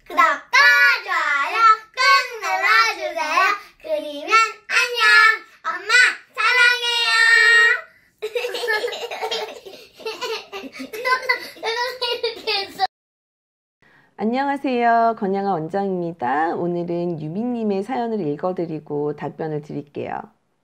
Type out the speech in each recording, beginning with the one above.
구독과 좋아요 꾹 눌러주세요. 그리면 안녕. 엄마 사랑해요. 안녕하세요. 건양아 원장입니다. 오늘은 유미님의 사연을 읽어드리고 답변을 드릴게요.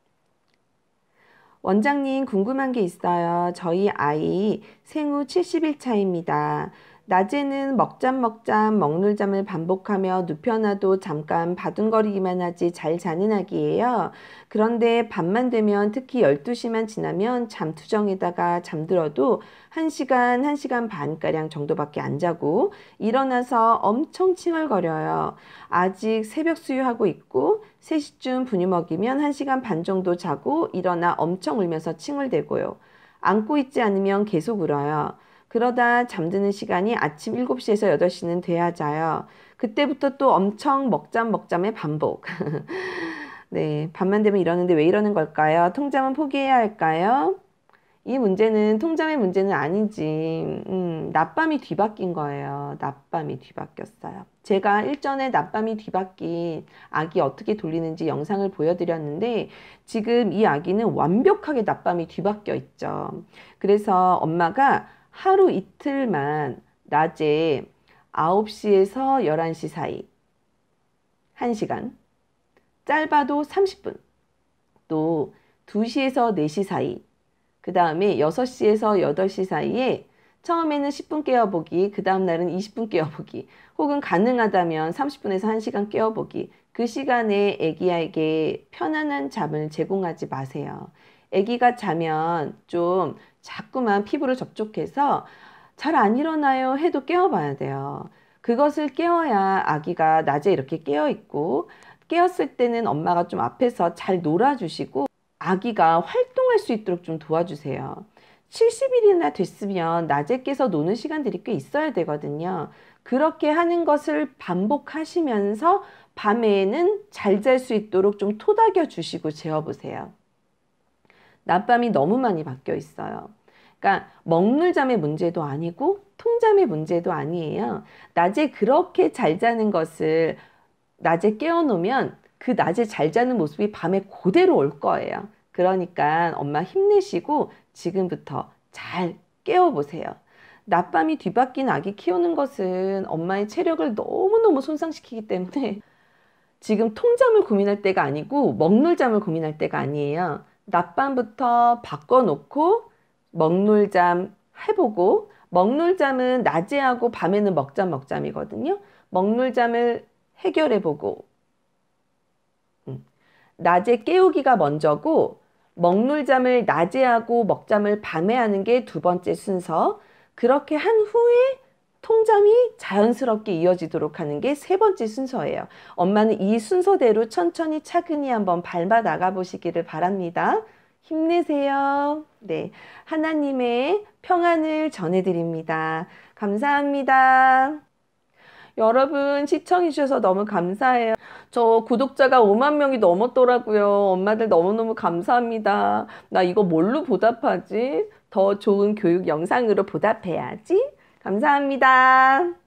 원장님, 궁금한 게 있어요. 저희 아이 생후 70일 차입니다. 낮에는 먹잠 먹놀잠을 반복하며 눕혀놔도 잠깐 바둥거리기만 하지 잘 자는 아기예요. 그런데 밤만 되면 특히 12시만 지나면 잠투정에다가 잠들어도 1시간, 1시간 반가량 정도밖에 안 자고 일어나서 엄청 칭얼거려요. 아직 새벽 수유하고 있고 3시쯤 분유 먹이면 1시간 반 정도 자고 일어나 엄청 울면서 칭얼대고요. 안고 있지 않으면 계속 울어요. 그러다 잠드는 시간이 아침 7시에서 8시는 돼야 자요. 그때부터 또 엄청 먹잠의 반복. 네, 밤만 되면 이러는데 왜 이러는 걸까요? 통잠은 포기해야 할까요? 이 문제는 통잠의 문제는 아니지. 낮밤이 뒤바뀐 거예요. 낮밤이 뒤바뀌었어요. 제가 일전에 낮밤이 뒤바뀐 아기 어떻게 돌리는지 영상을 보여드렸는데 지금 이 아기는 완벽하게 낮밤이 뒤바뀌어 있죠. 그래서 엄마가 하루 이틀만 낮에 9시에서 11시 사이 1시간, 짧아도 30분, 또 2시에서 4시 사이, 그 다음에 6시에서 8시 사이에 처음에는 10분 깨워보기, 그 다음 날은 20분 깨워보기, 혹은 가능하다면 30분에서 1시간 깨워보기. 그 시간에 아기에게 편안한 잠을 제공하지 마세요. 아기가 자면 좀 자꾸만 피부를 접촉해서 잘 안 일어나요 해도 깨워봐야 돼요. 그것을 깨워야 아기가 낮에 이렇게 깨어있고, 깨었을 때는 엄마가 좀 앞에서 잘 놀아주시고 아기가 활동할 수 있도록 좀 도와주세요. 70일이나 됐으면 낮에 깨서 노는 시간들이 꽤 있어야 되거든요. 그렇게 하는 것을 반복하시면서 밤에는 잘 잘 수 있도록 좀 토닥여 주시고 재워보세요. 낮밤이 너무 많이 바뀌어 있어요. 그러니까 먹물잠의 문제도 아니고 통잠의 문제도 아니에요. 낮에 그렇게 잘 자는 것을 낮에 깨워놓으면 그 낮에 잘 자는 모습이 밤에 그대로 올 거예요. 그러니까 엄마 힘내시고 지금부터 잘 깨워보세요. 낮밤이 뒤바뀐 아기 키우는 것은 엄마의 체력을 너무너무 손상시키기 때문에 지금 통잠을 고민할 때가 아니고 먹놀잠을 고민할 때가 아니에요. 낮밤부터 바꿔놓고 먹놀잠 해보고, 먹놀잠은 낮에 하고 밤에는 먹잠이거든요. 먹놀잠을 해결해보고, 낮에 깨우기가 먼저고 먹놀잠을 낮에 하고 먹잠을 밤에 하는 게 두 번째 순서, 그렇게 한 후에 통잠이 자연스럽게 이어지도록 하는 게 세 번째 순서예요. 엄마는 이 순서대로 천천히 차근히 한번 밟아 나가 보시기를 바랍니다. 힘내세요. 네, 하나님의 평안을 전해드립니다. 감사합니다. 여러분 시청해 주셔서 너무 감사해요. 저 구독자가 5만 명이 넘었더라고요. 엄마들 너무너무 감사합니다. 나 이거 뭘로 보답하지? 더 좋은 교육 영상으로 보답해야지. 감사합니다.